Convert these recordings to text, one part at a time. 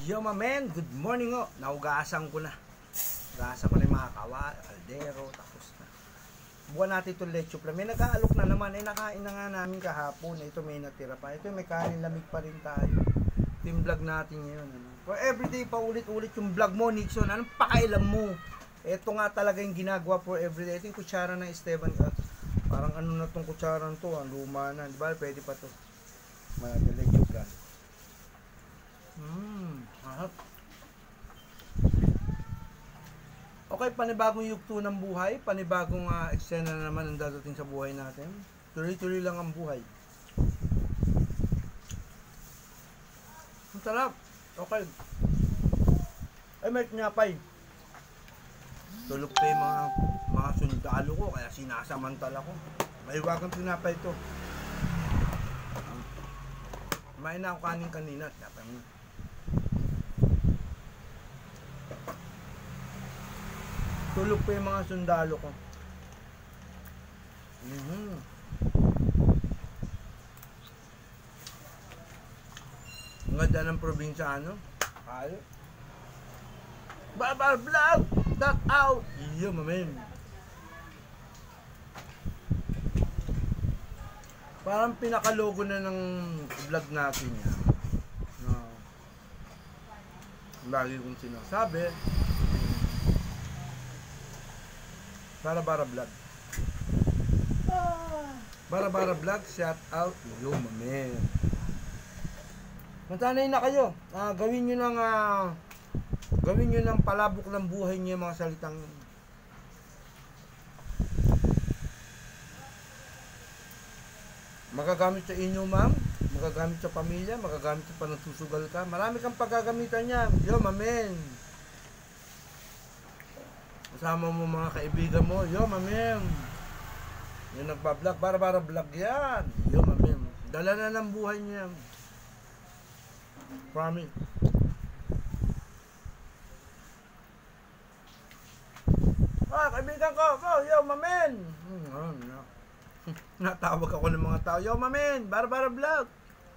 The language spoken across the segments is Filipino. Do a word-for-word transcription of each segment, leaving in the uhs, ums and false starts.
Yo my man, good morning o. Naugasan ko na. Naugasan ko na yung mga kawa, kaldero, tapos na. Buwan natin itong leche plan. May nag-aalok na naman. Eh, nakain na nga namin kahapon. Ito may natira pa. Ito may kanin, lamig pa rin tayo. Ito yung vlog natin ngayon. Ano? For everyday pa ulit-ulit yung vlog mo, Nixon. Anong pakailam mo? Ito nga talaga yung ginagawa for everyday. Ito yung kutsara ng Esteban. Uh, parang ano na itong kutsara to. Ang luma na. Diba? Pwede pa to. Mga leche plan. Mmm, harap. Okay, panibagong yugto ng buhay, panibagong uh, eksena na naman ang dadating sa buhay natin. Tuloy-tuloy lang ang buhay. Ang sarap. Okay. Ay, may tinapay. Tulog pa yung mga, mga sundalo ko, kaya sinasamantala ko. May wagang tinapay ito. Kumain na ako kanin kanina. Tinapay mo. Tulog pa yung mga sundalo ko. Mm-hmm. Ang ganda ng probinsyano. Kaya. Barbar vlog! That out! Iyo, mamen. Parang pinakalogo na ng vlog natin yan. No. Lagi kong sinasabi. Bara-bara vlog. Bara-bara vlog, shout out yo, mamen. Masanay na kayo. Uh, gawin nyo ng uh, gawin nyo ng palabok ng buhay nyo yung mga salitang magagamit sa inyo, ma'am. Magagamit sa pamilya, magagamit sa panagsusugal ka. Marami kang paggagamitan niya. Yo, mamen. Kasama mo mga kaibigan mo, yo mamem. Yung nagbablog, bara-bara vlog yan. Yo mamem. Dala na ng buhay niya. Promise. Ah, kaibigan ko, oh, yo mamen. Hmm, oh, no. Natawag ako ng mga tao, yo mamen, bara-bara vlog.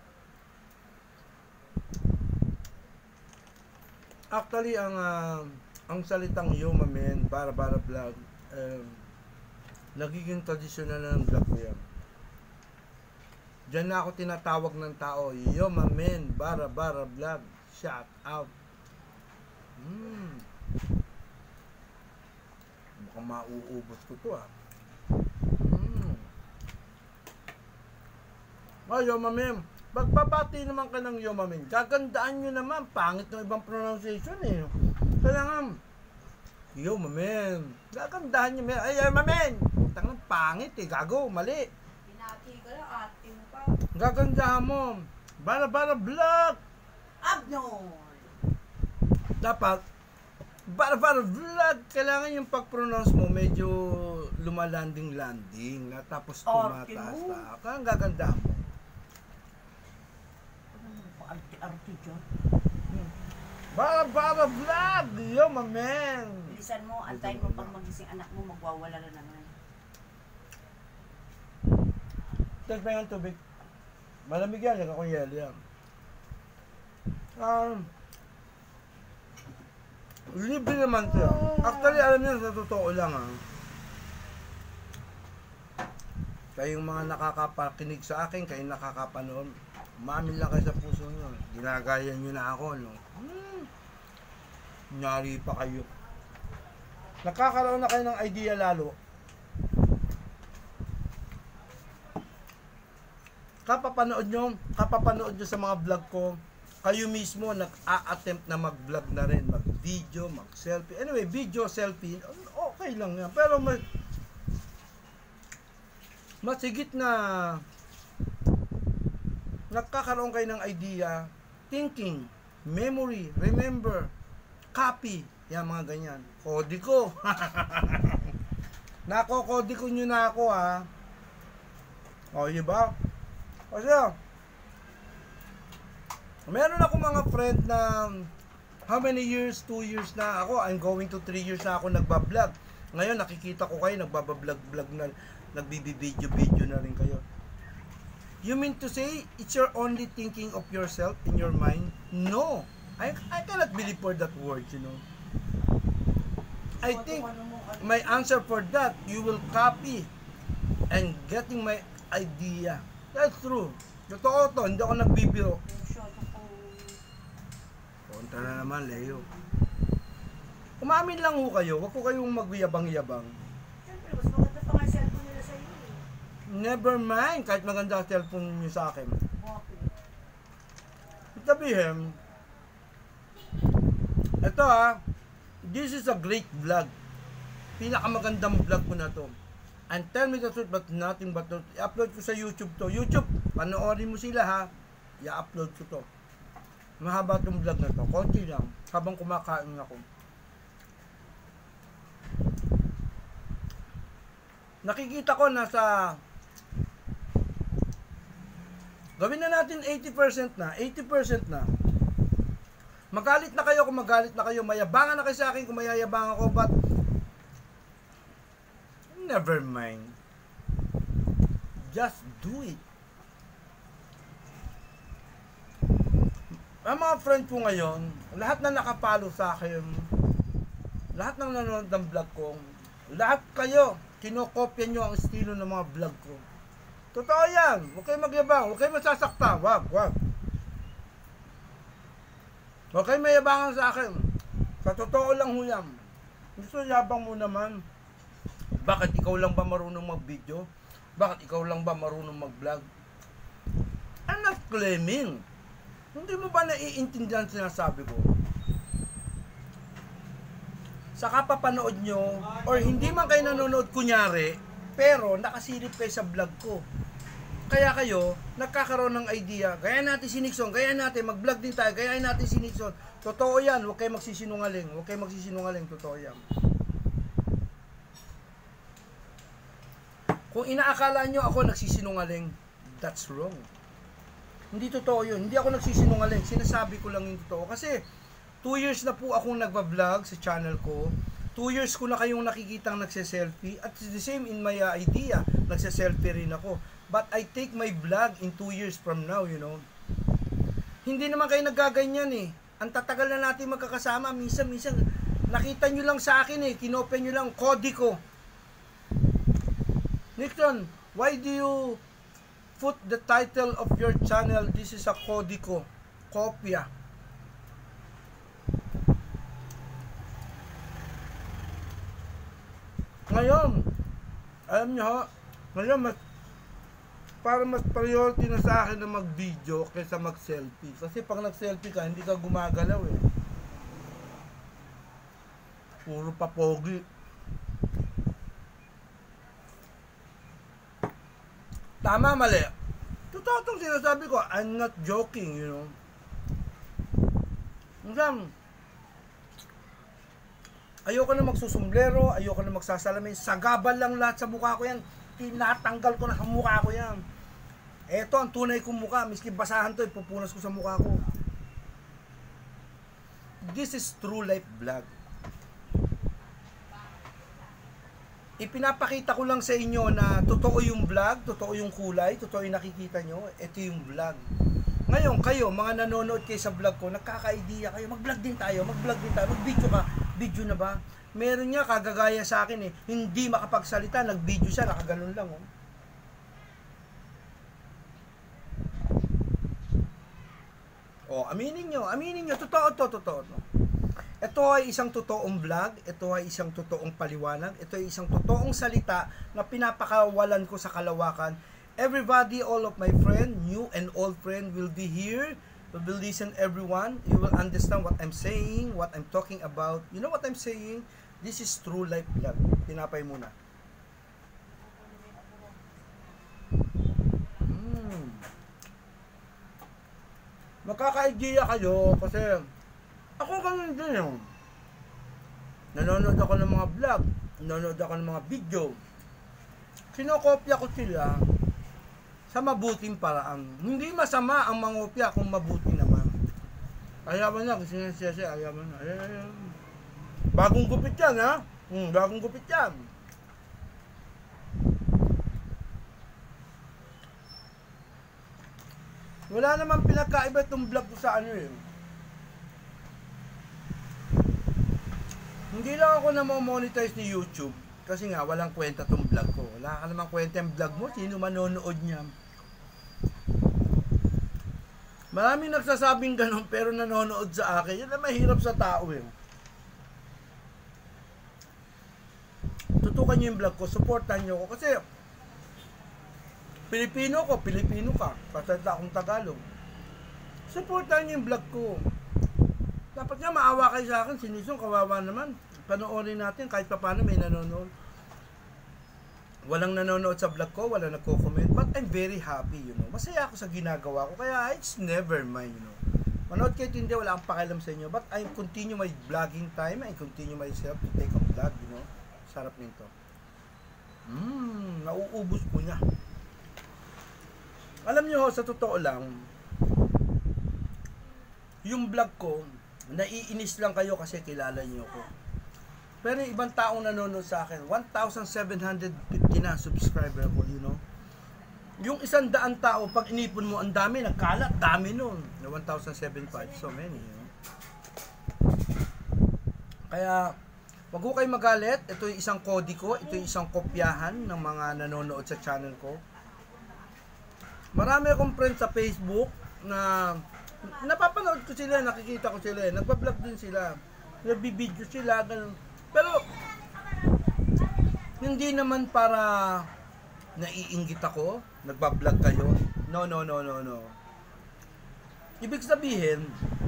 Actually, ang uh, ang salitang yo mamen, bara-bara vlog, um, nagiging tradisyonal na ng vlog ko yan. Diyan na ako tinatawag ng tao, yo mamen, bara-bara vlog, shout out. Hmm. Mukhang mauubos ko to ah. Hmm. Oh, yo mamen, magbabati naman ka ng yo mamen. Gagandaan nyo naman, pangit ng ibang pronunciation eh. Kaya nga, yo mamen, gagandahan nyo, ay ay mamen, tangang pangit eh, gago, mali. Pinati ka lang, ate mo pa. Gagandahan mo, bara-bara vlog. Abnon. Dapat, bara-bara vlog, kailangan yung pag-pronounce mo, medyo lumalanding-landing, na tapos tumataas na, kaya gagandahan mo. Arte-arte dyan. Bara-bara vlog! Yo, mamen! Bilisan mo, antayin mo pag magising anak mo, magwawala na naman. Take pa yung tubig. Malamig yan, yung akong yelo yan. Um, libre naman siya. Actually, alam niyo, sa totoo lang ha. Kayong mga nakakapakinig sa akin, kayong nakakapanood, umamin lang kayo sa puso nyo. Ginagaya nyo na ako, no? Hmm. Nyari pa kayo. Nakakaroon na kayo ng idea lalo. Kapapanood nyo, kapapanood nyo sa mga vlog ko, kayo mismo nag-a-attempt na mag-vlog na rin, mag-video, mag-selfie. Anyway, video, selfie, okay lang yan. Pero mas, mas higit na nagkakaroon kayo ng idea, thinking, memory, remember, copy, yan mga ganyan. Kodi ko. Nako-kodi ko nyo na ako ha. O, diba? Kasi, meron ako mga friend na how many years, two years na ako, I'm going to three years na ako nagbablog. Ngayon, nakikita ko kayo, nagbablog-vlog na, nagbibideo-video na rin kayo. You mean to say, it's your only thinking of yourself in your mind? No. I, I cannot believe for that word, you know. I think my answer for that, you will copy and getting my idea. That's true. Totoo to, hindi ako nagbibiro. Kontra na naman, Leo. Umamin lang ho kayo, wag ko kayong magbiyabang-yabang. Siyempre, mas maganda pa nga yung cellphone nila sa iyo eh. Never mind, kahit maganda ang cellphone niyo sa akin. Sabihin, ito ha, this is a great vlog. Pinakamagandang vlog ko na to. And tell me the truth, but nothing but truth. I-upload ko sa YouTube to. YouTube, panoorin mo sila ha. I-upload ko to. Mahaba itong vlog na to. Konti lang. Habang kumakain ako. Nakikita ko nasa... Gawin na natin eighty percent na. eighty percent na. Magalit na kayo kung magalit na kayo. Mayabangan na kayo sa akin kung mayayabang ako. But... never mind. Just do it. Ang mga friend ko ngayon, lahat na nakapalo sa akin, lahat ng nanonood ng vlog ko, lahat kayo, kinokopya nyo ang estilo ng mga vlog ko. Totoo yan. Huwag kayo magyabang. Huwag kayo masasakta. Wag, wag. Huwag kayo mayabangan sa akin. Sa totoo lang ho yan. Gusto yabang mo naman. Bakit ikaw lang ba marunong mag-video? Bakit ikaw lang ba marunong mag-vlog? I'm not claiming. Hindi mo ba naiintindihan sinasabi ko? Saka papanood nyo, or hindi man kayo nanonood kunyari, pero nakasilip kayo sa vlog ko. Kaya kayo, nagkakaroon ng idea, gaya natin si Nixon, gaya natin, mag-vlog din tayo, gaya natin si Nixon. Totoo yan, huwag kayo magsisinungaling, huwag kayo magsisinungaling, totoo yan. Kung inaakala nyo ako nagsisinungaling, that's wrong. Hindi totoo yun. Hindi ako nagsisinungaling. Sinasabi ko lang yung totoo. Kasi, two years na po akong nagbablog sa channel ko. Two years ko na kayong nakikitang nagse-selfie. At the same in my uh, idea, nagse-selfie rin ako. But I take my vlog in two years from now, you know. Hindi naman kayo nagaganyan eh. Ang tatagal na natin magkakasama. Minsan-minsan, nakita nyo lang sa akin eh. Kinopen nyo lang, kodi ko. Nixon, why do you put the title of your channel, this is a Codico, kopya? Ngayon, alam nyo ho, ngayon mas, para mas priority na sa akin na mag-video kaysa mag-selfie. Kasi pag nag-selfie ka, hindi ka gumagalaw eh. Puro papogi. Tama, mali. Totoo itong sinasabi ko. I'm not joking, you know. Minsan, ayoko na magsusumblero, ayoko na magsasalamin. Sagabal lang lahat sa mukha ko yan. Tinatanggal ko na sa mukha ko yan. Eto, ang tunay kong mukha. Miski basahan to, ipupunas ko sa mukha ko. This is true life vlog. Ipinapakita ko lang sa inyo na totoo yung vlog, totoo yung kulay, totoo yung nakikita nyo, ito yung vlog. Ngayon, kayo, mga nanonood kayo sa vlog ko, nagkaka-idea kayo, mag-vlog din tayo, mag-vlog din tayo, mag-video ka, video na ba? Meron niya, kagagaya sa akin eh, hindi makapagsalita, nag-video siya, nakaganon lang oh. Oh, aminin nyo, aminin nyo, totoo to, totoo to. Ito ay isang totoong vlog, ito ay isang totoong paliwanag, ito ay isang totoong salita na pinapakawalan ko sa kalawakan. Everybody, all of my friend, new and old friend will be here, will be listen everyone. You will understand what I'm saying, what I'm talking about. You know what I'm saying? This is true life vlog. Tinapay muna. Hmm. Makaka-idea kayo kasi ako ganun din yun. Nanonood ako ng mga vlog, nanonood ako ng mga video. Kinokopya ko sila sa mabuting paraan. Hindi masama ang mangopya kung mabuti naman. Ayaman na, kasi nga siya siya, ayaman na. Ayan, ayan. Bagong gupit yan, ha? Hmm, bagong gupit yan. Wala namang pinagkaiba itong vlog ko sa ano yun. Hindi lang ako na monetize ni YouTube kasi nga walang kwenta tong vlog ko. Wala ka namang kwenta yung vlog mo, sino manonood niya? Maraming nagsasabing ganun pero nanonood sa akin. Yan na mahirap sa tao eh. Tutukan niyo yung vlog ko, supportan niyo ako kasi Pilipino ko, Pilipino ka. Pasalita akong Tagalog. Supportan niyo yung vlog ko. Dapat nga maawa kayo sa akin, sinisong kawawa naman. Panoorin natin kahit pa paano may nanonood. Walang nanonood sa vlog ko, walang nagko-comment, but I'm very happy, you know. Masaya ako sa ginagawa ko, kaya it's never mind, you know. Manood kayo hindi, wala akong pakialam sa inyo, but I continue my vlogging time, I continue myself to take a vlog, you know. Sarap nito. Mmm, nauubos ko niya. Alam nyo, sa totoo lang, yung vlog ko, naiinis lang kayo kasi kilala nyo ko. Pero ibang taong nanonood sa akin, one thousand seven hundred fifty na subscriber ko, you know. Yung isang daan tao, pag inipon mo, ang dami, nagkalat, dami nun. one thousand seventy-five, so many, you know. Kaya, wag ko kayo magalit, ito yung isang kodi ko, ito yung isang kopyahan ng mga nanonood sa channel ko. Marami akong friends sa Facebook na napapanood ko sila, nakikita ko sila, nagpa-vlog din sila, nagbibideo sila, ganun. Pero hindi naman para naiinggit ako, nagba-vlog kayo. No, no, no, no, no. Ibig sabihin,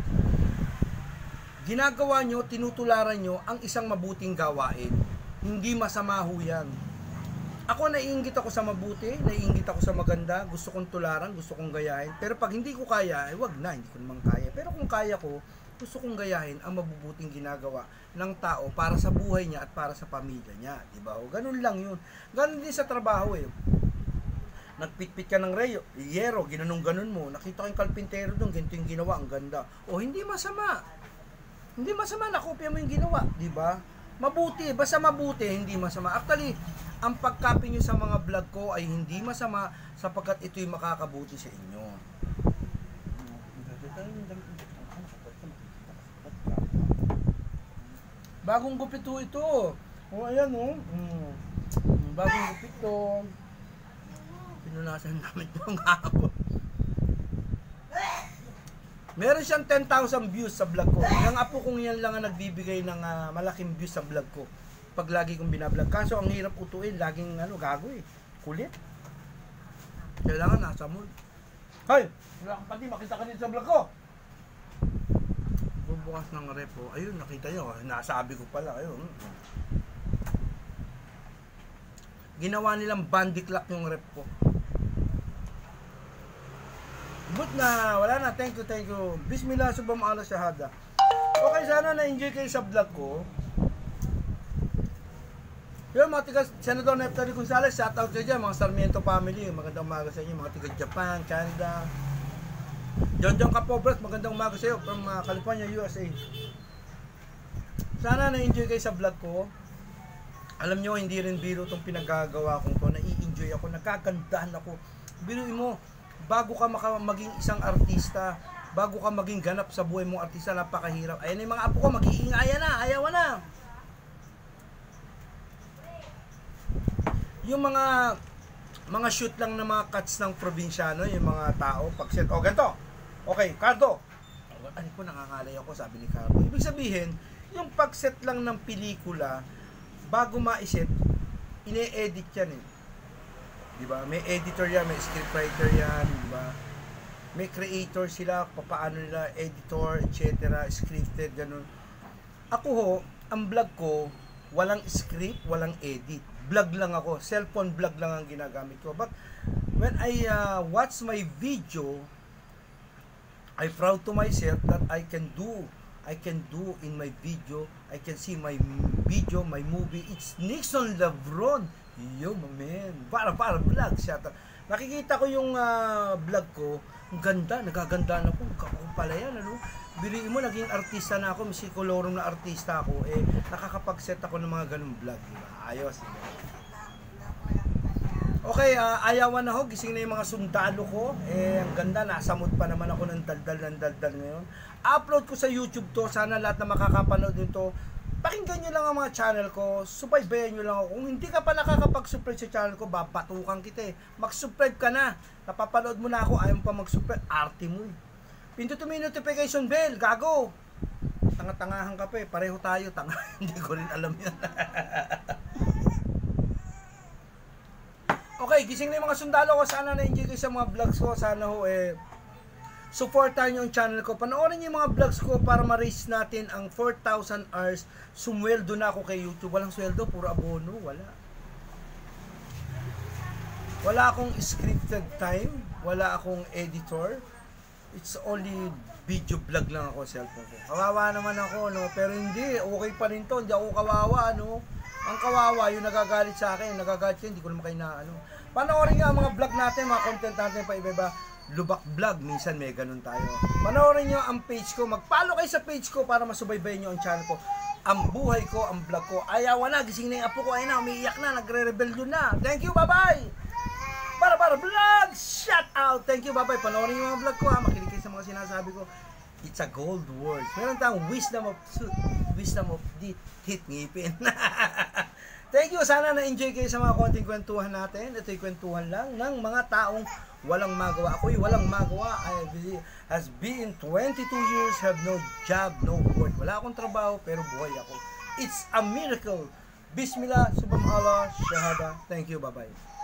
ginagawa nyo, tinutularan nyo ang isang mabuting gawain. Hindi masama ho yan. Ako naiinggit ako sa mabuti, naiinggit ako sa maganda, gusto kong tularan, gusto kong gayahin. Pero pag hindi ko kaya, eh wag na, hindi ko naman kaya. Pero kung kaya ko, gusto kong gayahin ang mabubuting ginagawa ng tao para sa buhay niya at para sa pamilya niya, di ba? O ganun lang yun. Ganun din sa trabaho eh. Nagpitpit ka ng reyo, yero, ginanong-ganon mo, nakita ko yung kalpintero doon, ganito yung ginawa, ang ganda. O hindi masama. Hindi masama, nakopya mo yung ginawa, di ba? Mabuti, basta mabuti, hindi masama. Actually, ang pagcopy nyo sa mga vlog ko ay hindi masama sapagkat ito'y makakabuti sa inyo. Bagong gupit ho ito. O ayan o. Hmm. Bagong gupit ito. Pinunasan namin itong hapon. Meron siyang ten thousand views sa vlog ko. Yung apo kong yan lang ang nagbibigay ng uh, malaking views sa vlog ko. Pag lagi kong binablog. Kaso ang hirap utuin. Laging ano, gago eh. Kulit. Kailangan nasa mood. Hoy! Wala kang pati. Makita ka dito sa vlog ko. Bubukas ng repo. Ayun, nakita nyo. Nasabi ko pala. Ayun. Ginawa nilang bandiklak yung rep ko. But na, wala na. Thank you, thank you. Bismillah, subham ala shahada. Okay, sana na-enjoy kayo sa vlog ko. Yun, mga tiga Senador Neftali Gonzales, shoutout kayo dyan, mga Sarmiento family. Magandang umaga sa inyo, mga tiga Japan, Canada. John John Capobras, magandang umaga sa iyo from uh, California, U S A. Sana na-enjoy kayo sa vlog ko. Alam nyo, hindi rin biro itong pinagagawa kong to. Nai-enjoy ako, nagkagandahan ako. Biruin mo, bago ka maka maging isang artista, bago ka maging ganap sa buhay mong artista, napakahirap. Ayan yung mga apo ko, mag-iingaya na, ayaw na. Yung mga mga shoot lang ng mga cuts ng probinsyano, yung mga tao, pag set, oh ganito, okay, Cardo, ano ko, nangangalay ako, sabi ni Cardo. Ibig sabihin, yung pag-set lang ng pelikula, bago ma-set, ine-edit yan eh. Diba? May editor yan, may scriptwriter yan, diba? May creator sila, papaano nila, editor, et cetera, scripted, ganun. Ako ho, ang vlog ko, walang script, walang edit. Vlog lang ako, cellphone vlog lang ang ginagamit ko. But when I uh, watch my video, I proud to myself that I can do, I can do in my video, I can see my video, my movie. It's Nixon Lavron. Yo, man. Para para vlog siya. Nakikita ko yung uh, vlog ko, ang ganda, nagaganda na ako. Kakao pala yan, ano? Biliin mo, naging artista na ako, musikolorong na artista ako, eh, nakakapag-set ako ng mga ganung vlog, diba? Ayos. Okay, uh, ayawan na ho, gising na yung mga sundalo ko, eh, ang ganda, nasa mood pa naman ako ng daldal ng daldal ngayon. Upload ko sa YouTube to, sana lahat na makakapanood nito, pakinggan nyo lang ang mga channel ko, subaybayan nyo lang ako. Kung hindi ka pa nakakapag-subscribe sa channel ko, babatukan kita eh. Mag-subscribe ka na. Napapanood mo na ako, ayaw mo pa mag-subscribe, arte mo eh. Pindutin mo yung notification bell, gago. Tanga-tangahan ka pa eh, pareho tayo, tanga. Hindi ko rin alam yan. Okay, gising na yung mga sundalo ko. Sana na-enjoy kayo sa mga vlogs ko. Sana ho eh, supportan nyo yung channel ko. Panoorin nyo yung mga vlogs ko para ma-reach natin ang four thousand hours. Sumweldo na ako kay YouTube. Walang sweldo, puro abono. Wala. Wala akong scripted time. Wala akong editor. It's only video vlog lang ako sa cellphone ko. Kawawa naman ako, no? Pero hindi. Okay pa rin to. Hindi ako kawawa, no? Ang kawawa, yung nagagalit sa akin. Nagagalit siya, hindi ko naman kayo na, ano. Panoorin nga ang mga vlog natin, mga content natin pa iba-iba. Lubak vlog, minsan may ganun tayo. Panoorin nyo ang page ko, mag-follow kayo sa page ko para masubaybayan nyo ang channel ko. Ang buhay ko, ang vlog ko. Ayaw na, gising na yung apo ko, ayun na, umiiyak na, nagre-rebellion na. Thank you, bye-bye! Para para vlog, shout out! Thank you, bye-bye. Panoorin nyo yung mga vlog ko, ha. Makinig kayo sa mga sinasabi ko. It's a gold word. Meron tayong wisdom of wisdom of teeth, teeth ngipin. Thank you. Sana na-enjoy kayo sa mga konting kwentuhan natin. Ito'y kwentuhan lang ng mga taong walang magawa. Ako'y walang magawa. I has been twenty-two years, have no job, no work. Wala akong trabaho, pero buhay ako. It's a miracle. Bismillah, subhanallah, shahada. Thank you, bye-bye.